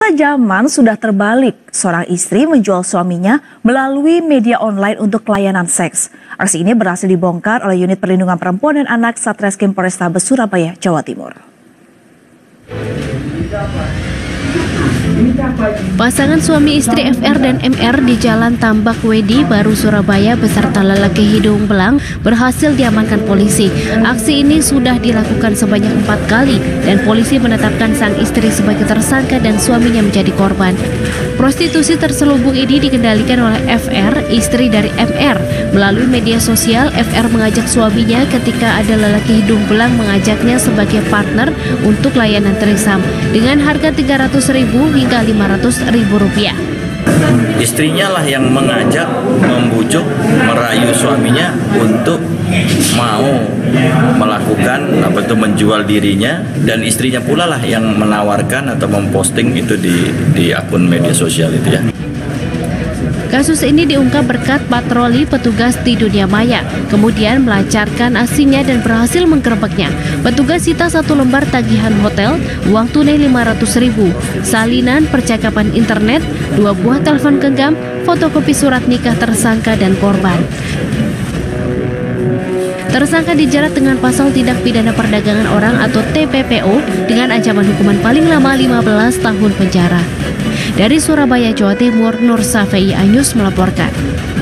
Zaman sudah terbalik, seorang istri menjual suaminya melalui media online untuk layanan seks. Aksi ini berhasil dibongkar oleh Unit Perlindungan Perempuan dan Anak Satreskrim Polrestabes Surabaya, Jawa Timur. Pasangan suami istri FR dan MR di Jalan Tambak Wedi, Baru, Surabaya beserta lelaki hidung belang berhasil diamankan polisi. Aksi ini sudah dilakukan sebanyak 4 kali dan polisi menetapkan sang istri sebagai tersangka dan suaminya menjadi korban. Prostitusi terselubung ini dikendalikan oleh FR, istri dari MR. Melalui media sosial, FR mengajak suaminya ketika ada lelaki hidung belang mengajaknya sebagai partner untuk layanan threesome dengan harga Rp300.000 hingga Rp500.000. Istrinya lah yang mengajak, membujuk, merayu suaminya untuk mau melakukan menjual dirinya, dan istrinya pula lah yang menawarkan atau memposting itu di akun media sosial itu ya. Kasus ini diungkap berkat patroli petugas di dunia maya, kemudian melancarkan aksinya dan berhasil menggerebeknya. Petugas sita 1 lembar tagihan hotel, uang tunai Rp500.000, salinan percakapan internet, 2 buah telepon genggam, fotokopi surat nikah tersangka dan korban. Tersangka dijerat dengan pasal tindak pidana perdagangan orang atau TPPO dengan ancaman hukuman paling lama 15 tahun penjara. Dari Surabaya, Jawa Timur, Nur Safei Anyus melaporkan.